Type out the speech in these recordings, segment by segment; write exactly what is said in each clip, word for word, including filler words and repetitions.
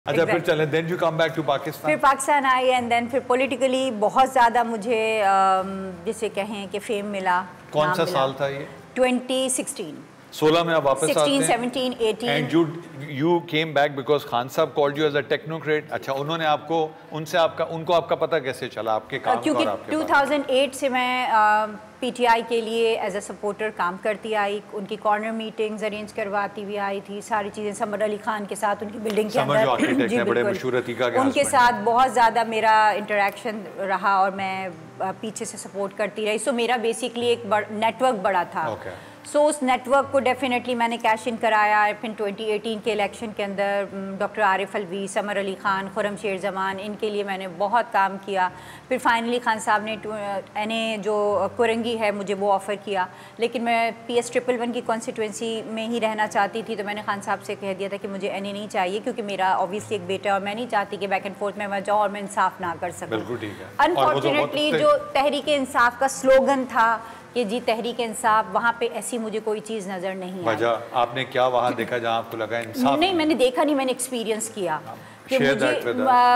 اچھا پھر چلیں then you come back to Pakistan پھر پاکستان آئی اینڈ دین پھر پولیٹیکلی بہت زیادہ مجھے جسے کہیں کہ فیم ملا. کون سا سال تھا یہ؟ ٹوینٹی سکسٹین سولہ میں آپ واپس آتے ہیں. Sixteen seventeen eighteen and you you came back because Khan صاحب called you as a technocrat. اچھا انہوں نے آپ کو ان سے آپ کا ان کو آپ کا پتہ کیسے چلا آپ کے کام کا؟ کیونکہ ٹو تھاؤزینڈ ایٹ سے میں پی ٹی آئی کے لیے ایز اے سپورٹر کام کرتی آئی. ان کی کارنر میٹنگز ارینج کرواتی ہوئی آئی تھی. ساری چیزیں سمر علی خان کے ساتھ ان کی بلڈنگ کے اندر جی بالکل ان کے ساتھ بہت زیادہ میرا انٹریکشن رہا اور میں پیچھے سے سپورٹ کرتی رہی. سو میرا بیسکلی ایک نیٹ ورک بڑا تھا. سو اس نیٹ ورک کو ڈیفینیٹلی میں نے کیش ان کرایا. پھر ٹوئنٹی ایٹین کے الیکشن کے اندر ڈاکٹر عارف الوی, سمر علی خان, خرم شیر زمان, ان کے لیے میں نے بہت کام کیا. پھر فائنلی خان صاحب نے این اے جو کورنگی ہے مجھے وہ آفر کیا, لیکن میں پی ایس ٹرپل ون کی کانسٹیٹوئنسی میں ہی رہنا چاہتی تھی. تو میں نے خان صاحب سے کہہ دیا تھا کہ مجھے این اے نہیں چاہیے کیونکہ میرا اوبیسلی ایک بیٹا اور میں نہیں چاہتی کہ بیک اینڈ فورتھ میں میں جاؤں اور میں انصاف نہ کر سکوں. انفارچونیٹلی جو تحریک انصاف کا سلوگن تھا کہ جی تحریک انصاف, وہاں پہ ایسی مجھے کوئی چیز نظر نہیں آئی. وجہ آپ نے کیا وہاں دیکھا جہاں آپ کو لگا انصاف؟ نہیں میں نے دیکھا نہیں, میں نے ایکسپیرینس کیا کہ مجھے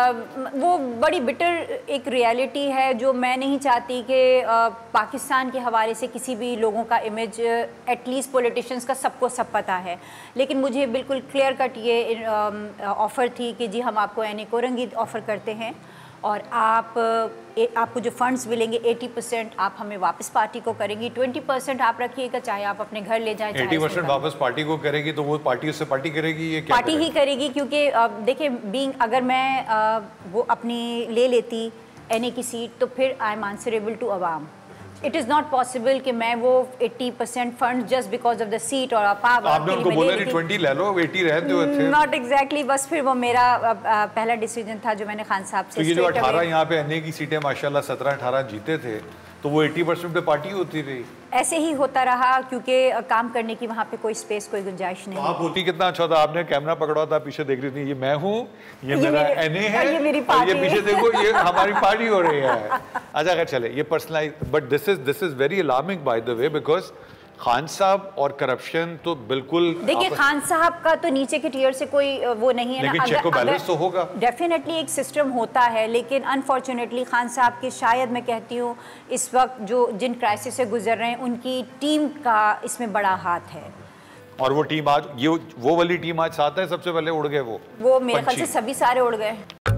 وہ بڑی بٹر ایک ریالٹی ہے جو میں نہیں چاہتی کہ پاکستان کے حوالے سے کسی بھی لوگوں کا امیج, ایٹ لیسٹ پولیٹیشنز کا سب کو سب پتہ ہے, لیکن مجھے بالکل کلیئر کٹ یہ آفر تھی کہ جی ہم آپ کو این اے کورنگی آفر کرتے ہیں اور آپ آپ کو جو فنڈز ملیں گے ایٹی پرسینٹ آپ ہمیں واپس پارٹی کو کریں گی, ٹوینٹی پرسینٹ آپ رکھیے گا چاہے آپ اپنے گھر لے جائیں. ایٹی پرسینٹ واپس پارٹی کو کرے گی تو وہ پارٹی اس سے پارٹی کرے گی, یہ کیا پارٹی ہی کرے گی. کیونکہ دیکھیں بینگ اگر میں وہ اپنی لے لیتی این اے کی سیٹ تو پھر آئی ایم آنسریبل ٹو عوام. اٹ از ناٹ پاسبل کہ میں وہ eighty percent fund just because of the seat اور آپ نے ان کو بولا نہیں ٹوینٹی لے لو, ایٹی رہتے ہوئے تھے. ناٹ ایگزیکٹلی, بس پھر وہ میرا پہلا ڈیسیجن تھا جو میں نے خان صاحب سے. تو یہ جو اٹھارہ یہاں پہ این اے کی سیٹیں ماشاءاللہ سترہ اٹھارہ جیتے تھے تو وہ ایٹی پرسینٹ پہ پارٹی ہوتی رہی. ایسے ہی ہوتا رہا کیونکہ کام کرنے کی وہاں پہ کوئی سپیس, کوئی گنجائش نہیں. آپ ہوتی کتنا اچھا تھا, آپ نے کیمرہ پکڑا تھا, پیچھے دیکھ رہی تھی یہ میں ہوں, یہ میرا این اے ہے, اور یہ پیچھے دیکھو یہ ہماری پارٹی ہو رہی ہے. اچھا اگر چلے یہ personalize, but this is this is very alarming by the way because Khan صاحب اور کرپشن تو بالکل دیکھیں خان صاحب کا تو نیچے کے ٹیئر سے کوئی وہ نہیں ہے نا, لیکن چیک و بیلنس تو ہوگا. ڈیفینیٹلی ایک سسٹم ہوتا ہے, لیکن انفارچونیٹلی خان صاحب کی شاید میں کہتی ہوں اس وقت جو جن کرائسس سے گزر رہے ہیں ان کی ٹیم کا اس میں بڑا ہاتھ ہے. اور وہ ٹیم آج یہ وہ والی ٹیم آج ساتھ ہے, سب سے پہلے اڑ گئے وہ وہ میرے خیال سے سبھی سارے اڑ گئے.